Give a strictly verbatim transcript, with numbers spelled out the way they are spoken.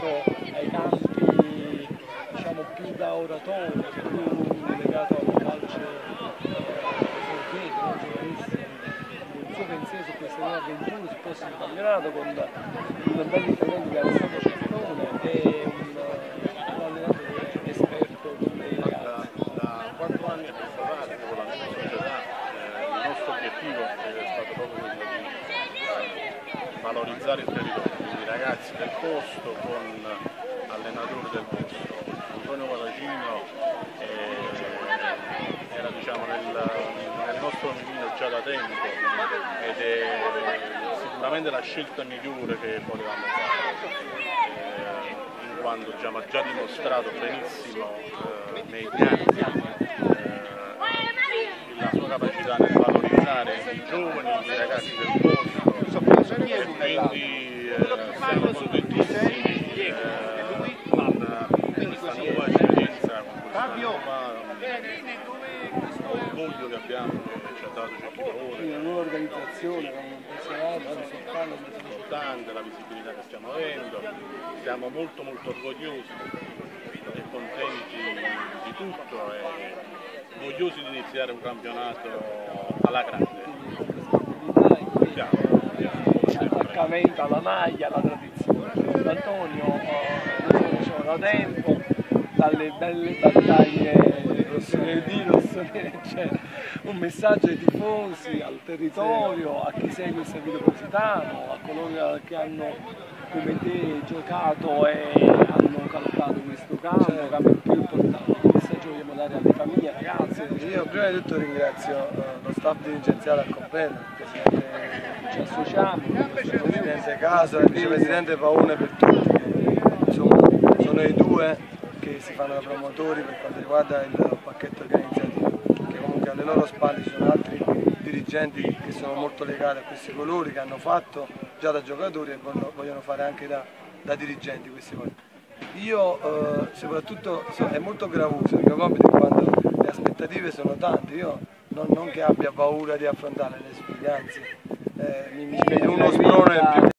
legato ai campi, diciamo, più da oratorio, più legato al calcio esordiente, non giovanissimo. Il suo pensiero su queste nuove avventure, su questo campionato, con un bel intervento di Alessandro Cestone e un, un allenatore esperto dei ragazzi. Da, da quattro anni a questa parte con la nostra società eh, il nostro obiettivo è stato proprio quello di valorizzare il territorio, quindi i ragazzi del posto con allenatori del posto. Antonio Palacino eh, era diciamo, nel, nel nostro mirino già da tempo ed è sicuramente la scelta migliore che potevamo fare, eh, in quanto già, ha già dimostrato benissimo eh, negli anni eh, la sua capacità nel valorizzare i giovani, i ragazzi del posto e quindi eh, siamo contentissimi eh, con questa nuova esperienza, con questa nuova orgoglio che abbiamo, che ci ha dato Cecchino, una nuova organizzazione, un personaggio importante, la visibilità che stiamo avendo, siamo molto molto orgogliosi e contenti di tutto e vogliosi di iniziare un campionato alla grande. L'attaccamento alla maglia, alla tradizione. Antonio lo conosciamo da tempo, dalle belle battaglie rossoneri, rossoneri, eccetera. Un messaggio ai tifosi, al territorio, a chi segue il San Vito Positano, a coloro che hanno come te giocato e hanno calcato questo campo, il campo più importante. Che messaggio vogliamo dare alle famiglie, ai ragazzi? Io prima di tutto ringrazio uh, lo staff dirigenziale al completo, il presidente, ci associamo, il presidente Casa e il vicepresidente Paone per tutti, che insomma sono i due che si fanno da promotori per quanto riguarda il pacchetto organizzativo, che comunque alle loro spalle ci sono altri dirigenti che sono molto legati a questi colori, che hanno fatto già da giocatori e vogliono fare anche da, da dirigenti questi colori. Io eh, soprattutto so, è molto gravoso il mio compito quando le aspettative sono tante, io non, non che abbia paura di affrontare le sfide, anzi eh, mi, mi vedo uno sprone più.